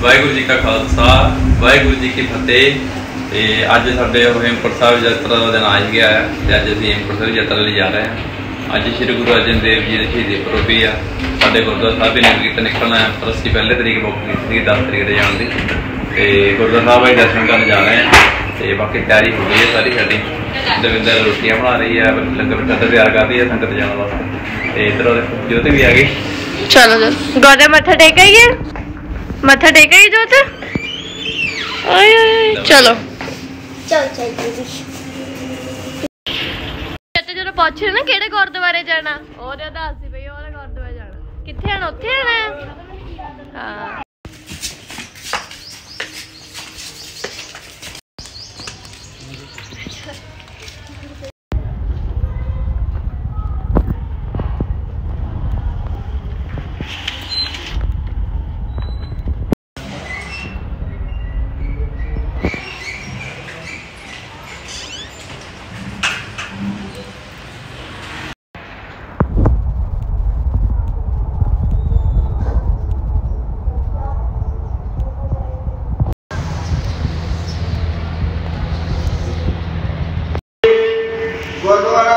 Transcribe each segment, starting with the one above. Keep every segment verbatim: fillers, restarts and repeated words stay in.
वाहिगुरू जी का खालसा वाहिगुरू जी की फतेह। तो अज साढ़े हेमकुंट साहब यात्रा का दिन आ ही गया है। अज असीं हेमकुंट साहब यात्रा लिए जा रहे हैं। अज श्री गुरु अर्जन देव जी की शहीदी पुरब भी आ। साढ़े गुरुद्वारा साहब भी नगर कीर्तन निकलना है, पर असीं पहले तरीक बुक की थी दस तरीक से जाने की। तो गुरुद्वारा साहब भाई दर्शन करने जा रहे हैं। तो बाकी तैयारी हो गई है सारी साड़ी। दविंदर रोटियां बना रही है, लंगर प्रसाद तैयार कर रही है संगत जाने वास्ते। तो इधर ज्योति भी आ गई। चलो जो गौरा मत्था टेक आइए, मत्था टेक आइए ज्योत। चलो चल चल जो पूछे ना किहड़े गुरुद्वारे जाना, ओहदे दस सी पई ओहदे गुरुद्वारे जाना। कित्थे आना उत्थे आना। हां गुरुद्वारा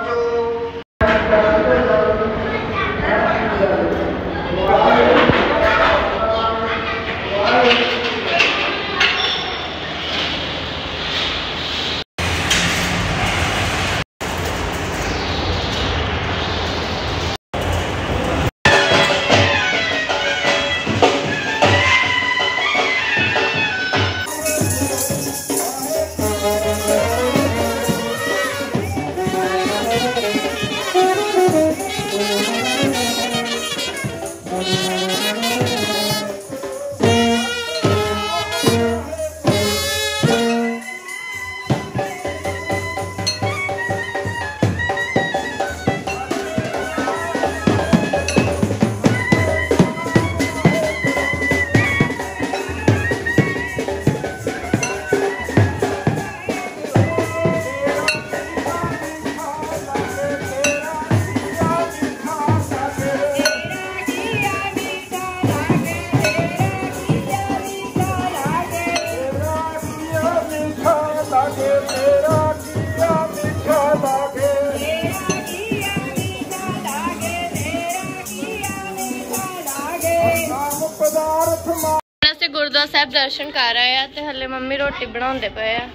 गुरुद्वारा साहब दर्शन कर रहे हैं। तो हले मम्मी रोटी बनाते पे आ,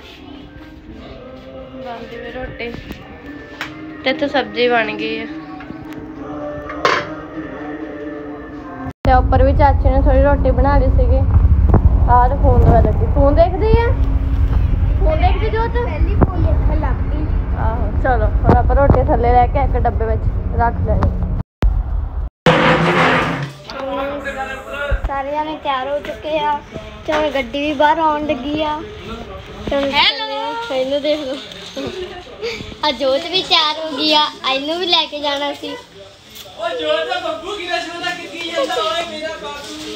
बनती भी रोटी ते इत्थे सब्जी बन गई है। ते ऊपर भी चाची ने थोड़ी रोटी बना ली सी। आ फोन दवा लगी, फोन देखती है, फोन देखती जो आहो। चलो हम आप रोटी थले लैके एक डब्बे में रख लेनी। सारे जाने तैयार हो चुके हैं। चल गड्डी भी बाहर आने लगी आ। हेलो देख लो, आ जोत भी तैयार हो गई आ। इनू भी लेके जाना सी। ओ जोत दा बब्बू की रसमदा कितनी ਜਾਂਦਾ ਓਏ ਮੇਰਾ ਬਾबू।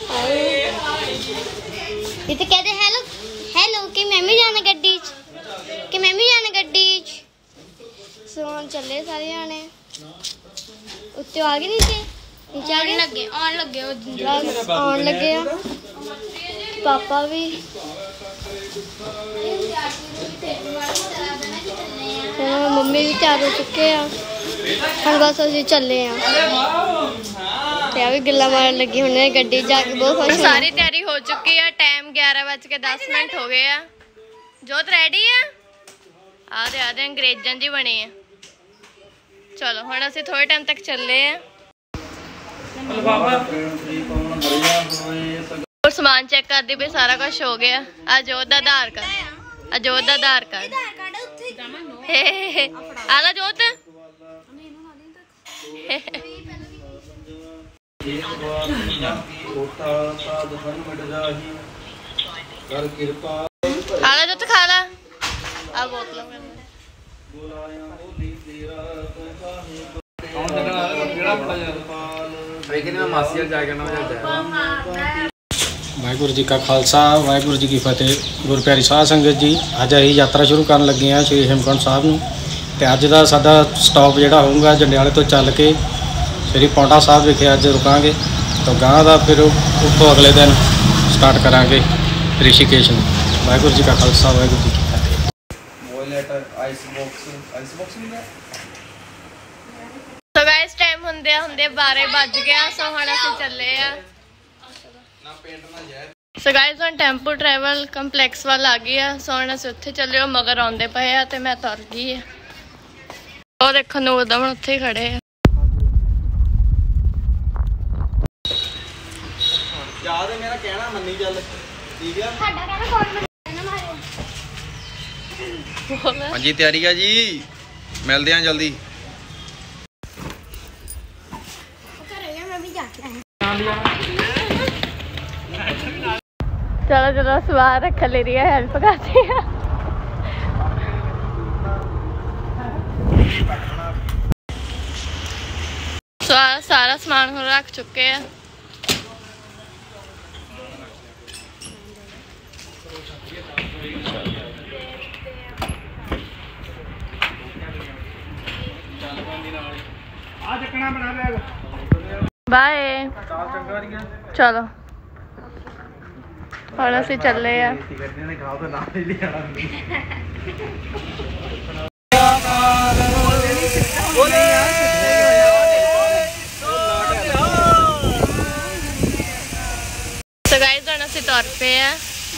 ये तो कहते हेलो हेलो कि मैं भी जाना गड्डी च, कि मैं भी जाना गड्डी च। सोन चले सारे जाने। उत्ते आ गए नीचे, नीचे आने लगे आने लगे आने लगे आ। पापा भी मम्मी भी तैयार हो चुके हैं। हम बस अभी चले हैं। भी गल्ला मारन लगी हमने गड्डी जाके बहुत खुश। सारी तैयारी हो चुकी है। टाइम ग्यारह बज के दस मिनट हो गए हैं। जोत रेडी है, आधे आधे अंग्रेजन जी बने हैं। चलो हम असं थोड़े टाइम तक चले हैं और सामान चेक करते भी सारा कुछ हो गया। अजोत का आधार कार्ड, अजोत का आधार कार्ड आला जोत। आला जोत खा ला आ बोतल वाहिगुरू जी का खालसा वाहिगुरू जी की फतेह। गुरु प्यारी साध संगत जी, अज अं यात्रा शुरू कर लगे हैं श्री हेमकुंट साहब नूं। ते अज दा साडा स्टॉप जिहड़ा होऊगा जंडियाले तो चल के श्री पौंटा साहब विखे अज रुकांगे। तो गांह का फिर उतो अगले दिन ਸਟਾਰਟ ਕਰਾਂਗੇ ਰਿਸ਼ੀਕੇਸ਼ ਨੂੰ। ਵਾਹਿਗੁਰੂ ਜੀ ਕਾ ਖਾਲਸਾ ਵਾਹਿਗੁਰੂ ਜੀ ਕੀ ਫਤਿਹ। ਸੋ ਗਾਇਸ ਟਾਈਮ ਹੁੰਦੇ ਹੁੰਦੇ ਬਾਰਾਂ ਵੱਜ ਗਿਆ। ਸੋ ਹੁਣ ਅਸੀਂ ਚੱਲੇ ਆ। ਸੋ ਗਾਇਸ ਹੁਣ ਟੈਂਪੂ ਟਰੈਵਲ ਕੰਪਲੈਕਸ ਵੱਲ ਆ ਗਈ ਆ। ਸੋ ਹੁਣ ਅਸੀਂ ਉੱਥੇ ਚੱਲੇ ਹੋ ਮਗਰ ਆਉਂਦੇ ਪਏ ਆ ਤੇ ਮੈਂ ਤੁਰ ਗਈ ਆ। ਉਹ ਦੇਖੋ ਨੂਰ ਦਮਨ ਉੱਥੇ ਹੀ ਖੜੇ ਆ। ਯਾਦ ਹੈ ਮੇਰਾ ਕਹਿਣਾ ਮੰਨੀ ਚੱਲ ਠੀਕ ਆ। ਸਾਡਾ ਕਹਿੰਦਾ ਕੌਣ ਮੰਨਣਾ ਮਾਰੇ ਹਾਂਜੀ ਤਿਆਰੀ ਆ ਜੀ, ਮਿਲਦੇ ਆ ਜਲਦੀ। ਘਰੇ ਗਿਆ ਮੈਂ ਵੀ ਜਾ ਕੇ ਆਇਆ। चलो चलो सवार रख ले रही है, हेल्प करती है। सारा सारा सामान हम रख चुके हैं। बाय चलो और ਅਸੀਂ ਚੱਲੇ ਆ। ਸੋ ਗਾਇਸ ਹੁਣ ਅਸੀਂ ਤੁਰ ਪਏ ਆ।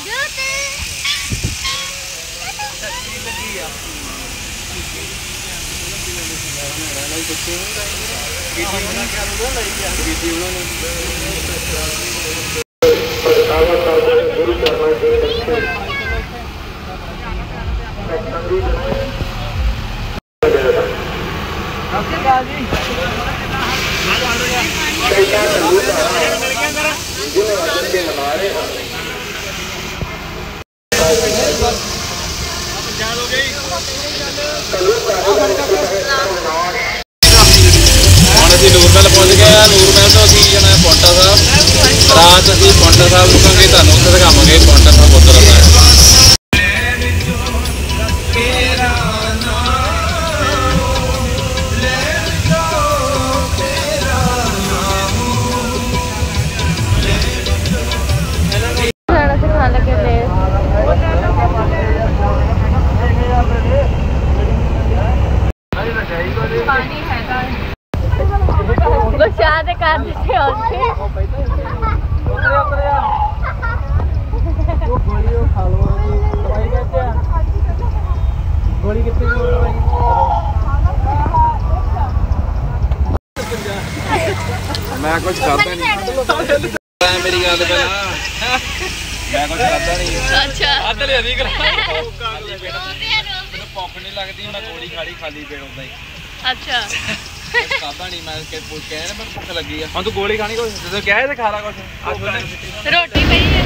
ਨੂਰਮਹਿਲ ਪਹੁੰਚ ਗਏ ਆ। ਨੂਰਮਹਿਲ ਤੋਂ ਅਸੀਂ ਜਾਣਾ ਪੌਂਟਾ ਸਾਹਿਬ। ਰਾਤ ਅਸੀਂ ਪੌਂਟਾ ਸਾਹਿਬ ਰੁਕਾਂਗੇ, ਤੁਹਾਨੂੰ ਉੱਥੇ ਦਿਖਾਵਾਂਗੇ ਪੌਂਟਾ ਸਾਹਿਬ ਗੁਰਦੁਆਰਾ ਸਾਹਿਬ। शायद कर देते मैं कुछ खाता नहीं, मेरी गल पहला मैं कुछ खाता नहीं। अच्छा आदर हरी करा भुख नहीं लगती, मैं गोली खाली खाली पेट होता ही। अच्छा खाता नहीं मैं के पूछ के मैं भुख लगी है। हां तू गोली खानी कोई तो क्या है खा रहा कुछ रोटी पई है।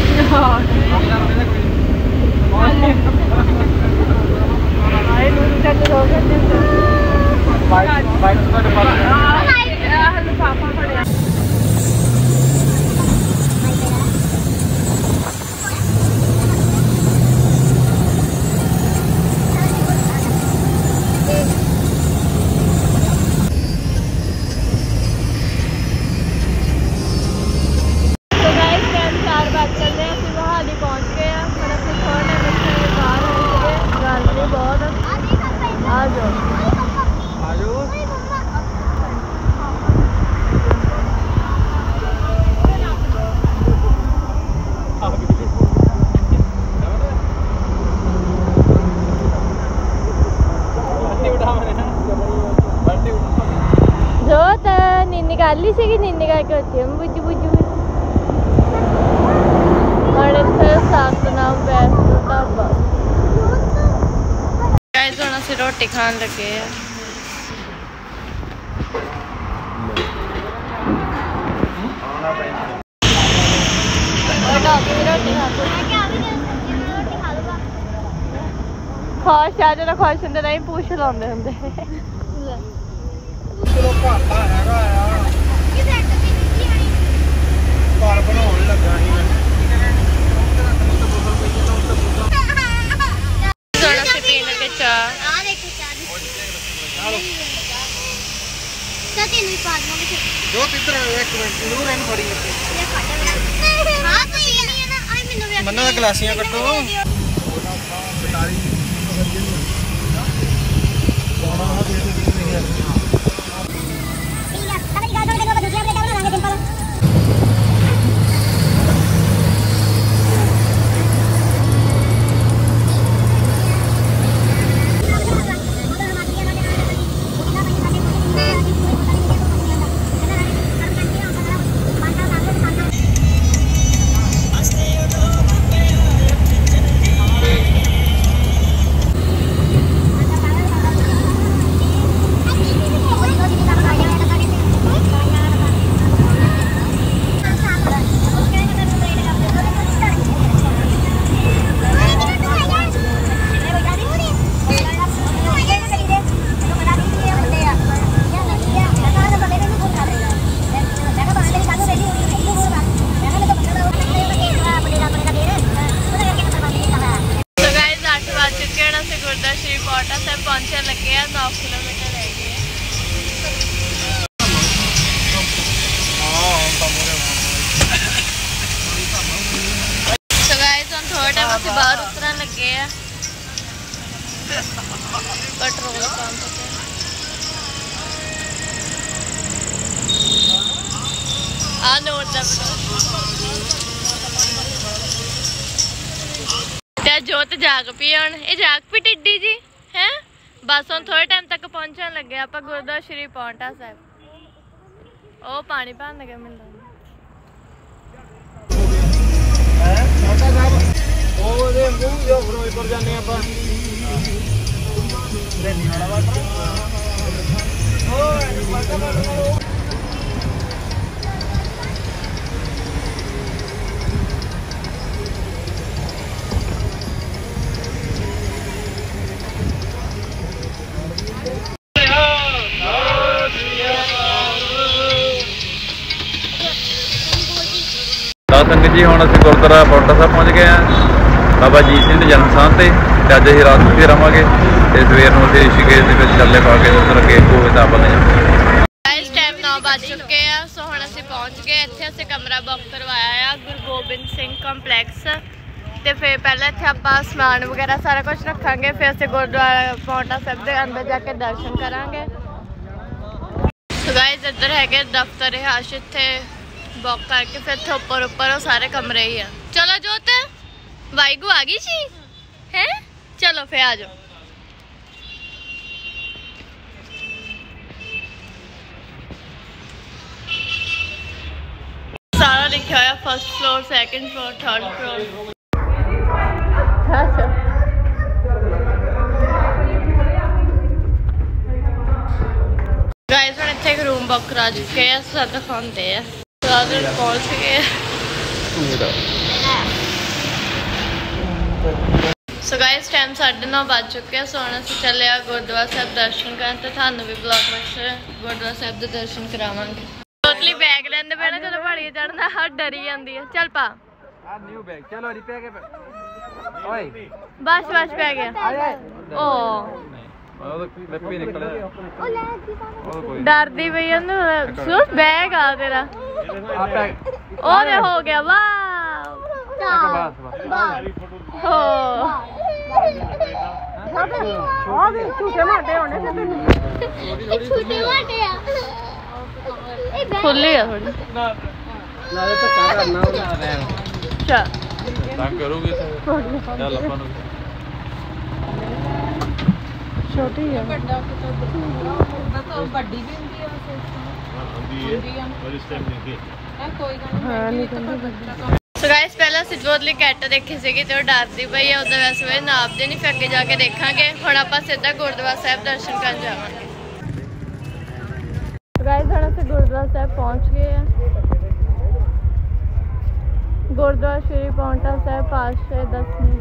हाय नूर चल हो गए बाइक बाइक का लिफाफा पड़े। निकाली सी नीनी करके होती है बुझ बुझ और इधर सतनाम वैष्णो ढाबा। गाइस हुण असीं रोटी खान लगे हैं। खुश आ जो खुश होंगे नहीं पूछ लाते होंगे। ਚਲੋ ਘਾਟਾ ਹੈਗਾ ਆ ਘਰ ਬਣਾਉਣ ਲੱਗਾ ਸੀ ਮੈਂ। सोना से पीने के चाय आ देखो चाय चलो चाची नहीं पास में जो इधर एक मिनट नूर इन पड़ी है। हां तो ये नहीं है ना ਮੰਨਾ ਦਾ ਗਲਾਸੀਆਂ ਕੱਟੋ। पहुंचने लगे हैं नौ किलोमीटर रह गए हैं। तो गाइस हम थोड़ा टाइम से बाहर उतरने लगे हैं पेट्रोल पंप पे। आ नोट दा ते जोत जाग पी हुण ये जाग पी टिड्डी जी है। बस हम थोड़े टाइम तक पहुंचने लगे आप गुरुद्वारा श्री पौंटा साहब। ओ पानी भरन गया मिलता संगत जी हुण असीं गुरुद्वारा पौंटा साहब पहुँच गए हैं बाबा जीत सिंह के जन्म स्थान से। अज असीं रात उत्थे रहांगे ते सवेर नूं असीं ऋषिकेश दे विच चले पा के उधर अगे होवे तां बने इस टाइम नौ बज चुके हैं। सो हुण असीं पहुँच गए इत्थे असीं कमरा बुक करवाया है गुरु गोबिंद सिंह कंपलैक्स ते फिर पहले इत्थे आपां समान वगैरह सारा कुछ रखांगे फिर असीं गुरुद्वारा पौंटा साहब दे अंदर जाके दर्शन करांगे। सो गाइस इधर है दफ्तर रिहायश इत्थे बुक करके फिर इतने उपर उपर सारे कमरे ही है। चलो जोत वाइगू आ गई जी है। चलो फिर आ जाओ। सारा लिखा हुआ first floor second floor third floor. Guys हम इतने एक रूम बुक करा चुके हैं सब दिखाते हैं। पहुंच गए। सो गाइस टाइम साढ़े नौ बज चुके हैं। सो हम असीं चले गुरुद्वारा साहब दर्शन करन ते थानू भी ब्लॉग विच गुरुद्वारा साहब दे दर्शन करावांगे। टोटली बैग लेंदे पे ना चलो पहाड़ी चढ़ना हर डरी जांदी है। चल पा न्यू बैग चलो री पे के ओए बस बस पे गया ओ डरदी पई ओनू बैग आ तेरा ओ दे हो गया वाह खुली है थोड़ी छोटी है बड़ी भी होंदी है सो गाइस पहले ਅਸੀਂ ਜੋਤਲੀ ਕੈਟ ਦੇਖੀ ਸੀਗੀ ਤੇ ਉਹ ਡਰਦੀ ਪਈ ਆ ਉਹਦਾ ਵੈਸੇ ਵੇ ਨਾਪਦੇ ਨਹੀਂ ਫਿਰ ਅੱਗੇ ਜਾ ਕੇ ਦੇਖਾਂਗੇ। ਹੁਣ ਆਪਾਂ ਸਿੱਧਾ ਗੁਰਦੁਆਰਾ ਸਾਹਿਬ ਦਰਸ਼ਨ ਕਰਨ ਜਾਵਾਂਗੇ। ਸੋ ਗਾਇਸ ਹੁਣ ਅਸੀਂ ਗੁਰਦੁਆਰਾ ਸਾਹਿਬ ਪਹੁੰਚ ਗਏ ਆ। ਗੁਰਦੁਆਰਾ ਸ਼੍ਰੀ ਪੌਂਟਾ ਸਾਹਿਬ ਪਾਤਸ਼ਾਹ ਦਸਵੀਂ।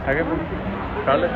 है कल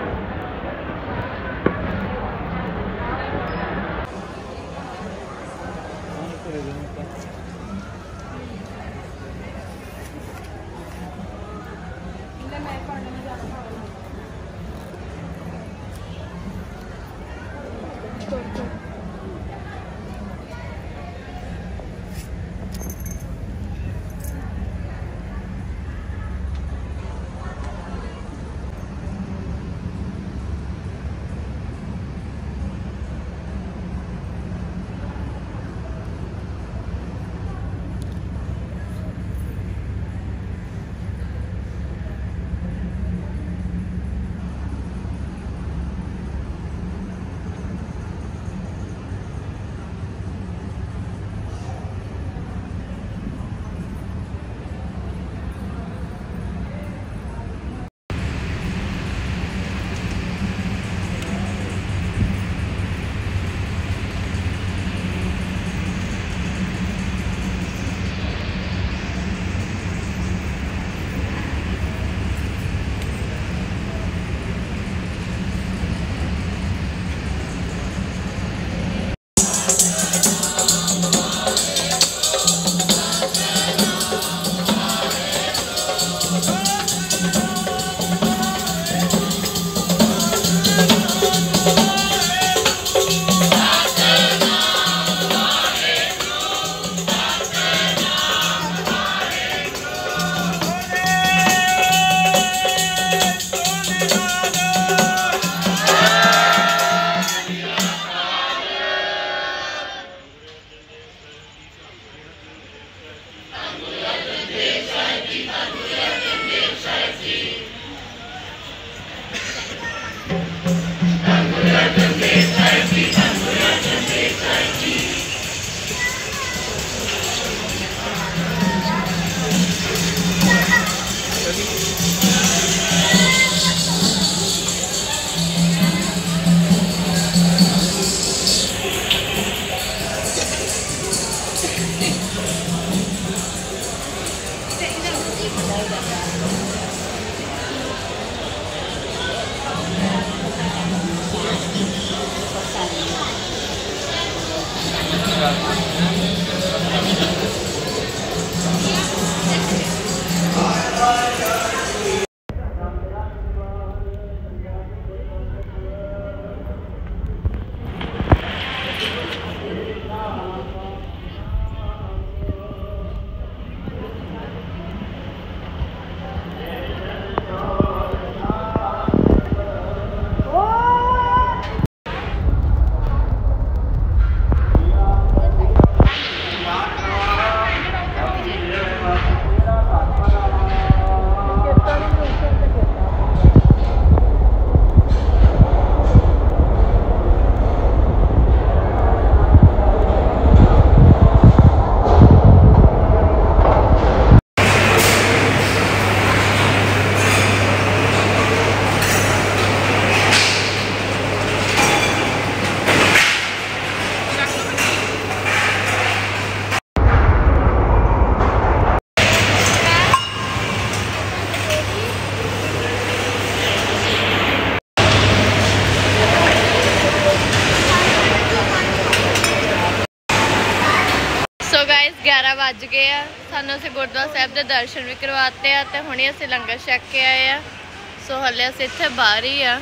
ग्यारह बज गए आ सानू असीं गुरुद्वारा साहिब के दर्शन भी करवाते हैं तो हुणे असीं लंगर छक के आए आ। सो हले असीं इत्थे बाहर ही आ।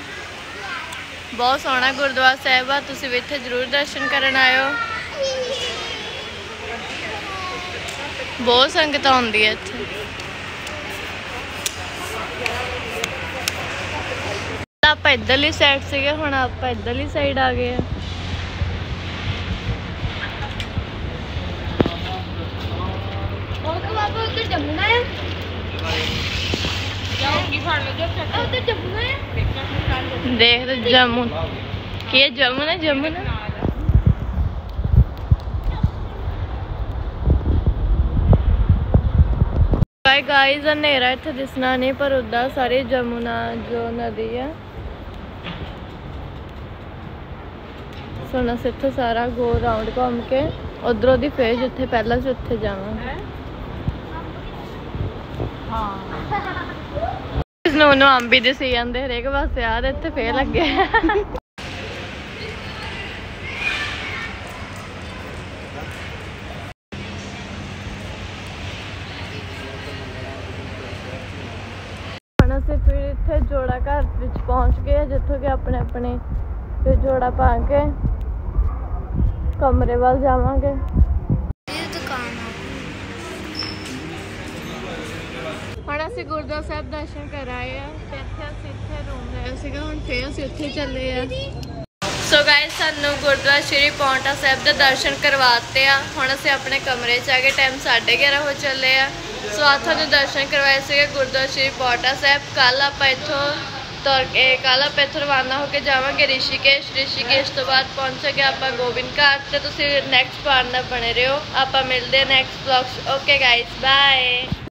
बहुत सोहना गुरुद्वारा साहिब आ, तुसीं भी इत्थे जरूर दर्शन करन आयो। बहुत संगत आउंदी है इत्थे। आपां इधरली साइड सीगे, हुण आपां इधरली साइड आ गए आ। जमुना है देख तो जमुना की जमुना जमुना गाइस अंधेरा इत्थे दिसना नहीं, पर उदा सारी जमुना जो नदी है सोना से इत्थे सारा गो राउंड घूम के उधरों दी फिर जिथे पहला से उत्थे जावांगे। ਨੂੰ ਉਹਨੂੰ ਅੰਬ ਹੀ ਦਿਸੀ ਜਾਂਦੇ ਹਰੇਕ ਪਾਸੇ ਆ ਤੇ ਇੱਥੇ ਫੇਰ ਲੱਗੇ ਹੁਣ ਅਸੀਂ ਫਿਰ ਇੱਥੇ ਜੋੜਾ ਘਰ ਵਿੱਚ ਪਹੁੰਚ ਗਏ ਜਿੱਥੋਂ ਕਿ ਆਪਣੇ ਆਪਣੇ ਫਿਰ ਜੋੜਾ ਪਾ ਕੇ ਕਮਰੇ ਵੱਲ ਜਾਵਾਂਗੇ। ਹੁਣ ਅਸੀਂ ਗੁਰਦੁਆਰਾ ਸਾਹਿਬ ਦਰਸ਼ਨ ਕਰ ਆਏ ਆ ਤੇ ਇੱਥੇ ਅਸੀਂ ਇੱਥੇ ਰੂਮ ਲਿਆ ਸੀਗਾ ਹੁਣ ਫੇਰ ਅਸੀਂ ਉੱਥੇ ਚੱਲੇ ਆ। ਸੋ ਗਾਇਸ ਸਾਨੂੰ ਗੁਰਦੁਆਰਾ ਸ਼੍ਰੀ ਪਾਉਂਟਾ ਸਾਹਿਬ ਦੇ ਦਰਸ਼ਨ ਕਰਵਾਤੇ ਆ। ਹੁਣ ਅਸੀਂ ਆਪਣੇ ਕਮਰੇ 'ਚ ਆ ਗਏ। ਟਾਈਮ ਸਾਢੇ ਗਿਆਰਾਂ ਹੋ ਚੱਲੇ ਆ। ਸੋ ਅੱਜ ਤੁਹਾਨੂੰ ਦਰਸ਼ਨ ਕਰਵਾਏ ਸੀਗੇ ਗੁਰਦੁਆਰਾ ਸ਼੍ਰੀ ਪਾਉਂਟਾ ਸਾਹਿਬ। ਕੱਲ ਆਪਾਂ ਇੱਥੋਂ ਤੁਰ ਕੇ ਕੱਲ ਆਪਾਂ ਇੱਥੋਂ ਰਵਾਨਾ ਹੋ ਕੇ ਜਾਵਾਂਗੇ ਰਿਸ਼ੀਕੇਸ਼। ਰਿਸ਼ੀਕੇਸ਼ ਤੋਂ ਬਾਅਦ ਪਹੁੰਚਾਂਗੇ ਆਪਾਂ ਗੋਬਿੰਦ ਘਾਟ ਤੇ ਤੁਸੀਂ ਨੈਕਸਟ ਪਾਰਟ ਨਾਲ ਬਣੇ ਰਹੋ। ਆਪਾਂ ਮਿਲਦੇ ਹਾਂ next vlog. Okay guys bye.